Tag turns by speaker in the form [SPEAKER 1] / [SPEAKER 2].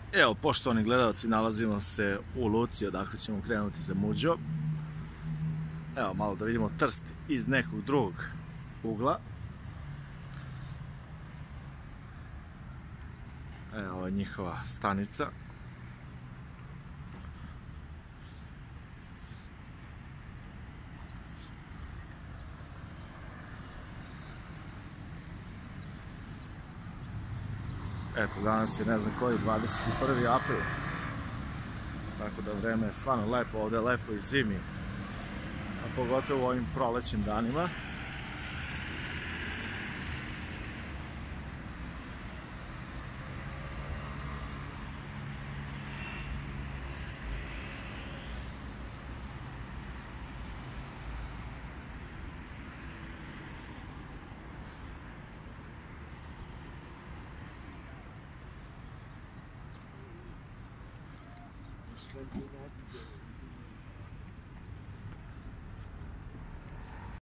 [SPEAKER 1] Evo, poštovani gledalci, nalazimo se u luci odakle ćemo krenuti za Muđo. Evo, malo da vidimo Trst iz nekog drugog ugla. Evo, ovo je njihova stanica. Eto, danas je ne znam koji, 21. april. Tako da vreme je stvarno lepo, ovde je lepo i zimi. A pogotovo u ovim prolećnim danima.
[SPEAKER 2] Can't do that.